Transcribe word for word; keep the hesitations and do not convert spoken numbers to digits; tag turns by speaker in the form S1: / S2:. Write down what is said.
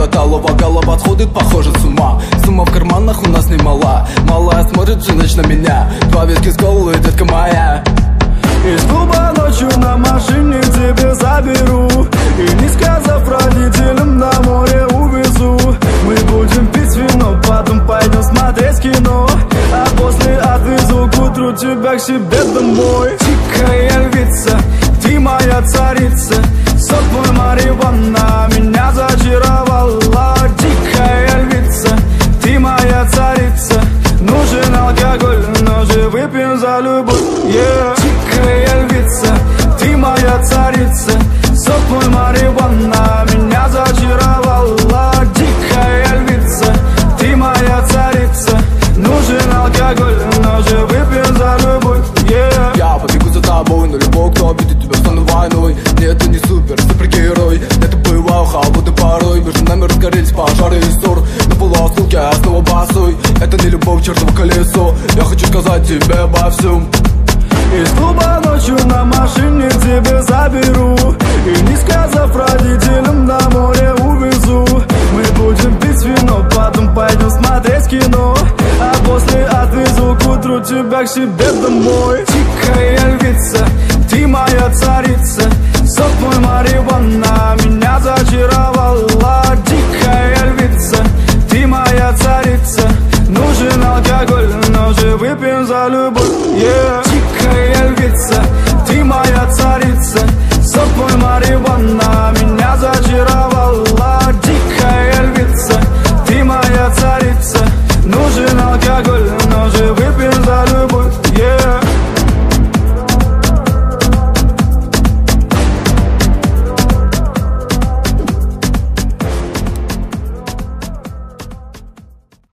S1: до талого, голова сходит, похоже, с ума. Сумма в карманах у нас немала. Малая смотрит всю ночь на меня. Два виски с колой, детка моя.
S2: Из клуба ночью на машине тебе заберу, и не сказав родителям, на море увезу. Мы будем пить вино, потом пойдем смотреть кино, а после отвезу к утру тебя к себе домой. Дикая львица, ты моя царица, сок мой марихуана меня зачаровала. Дикая львица, ты моя царица, нужен алкоголь, но же выпьем за любовь, yeah. Дикая львица, ты моя царица, сок мой марихуана меня зачаровала. Дикая львица, ты моя царица, нужен алкоголь, но же выпьем за любовь, yeah.
S1: Я побегу за тобой, но любой, кто обидит тебя, стану войной. Нет, ты не супер, супергерой. Это бывало холодной порой. Между нами разгорелись пожары и ссор. На полуосколке я снова босой. Это не любовь, чертово колесо. Я хочу сказать тебе обо всем.
S2: Из клуба ночью на машине тебе заберу, и не сказав родителям, на море увезу. Мы будем пить вино, потом пойдем смотреть кино, а после отвезу к утру тебя к себе домой.